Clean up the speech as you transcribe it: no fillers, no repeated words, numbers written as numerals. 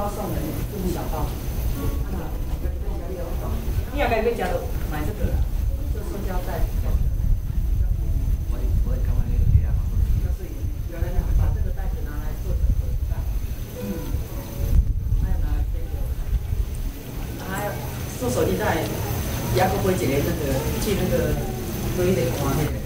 包送人，这么小包。你也该去家的买这个啦，这塑胶袋。我干嘛那个这样？就是原来把这个袋子拿来做整个袋。还有拿这个，还有做手提袋，也还会一个那个去那个推的看那个。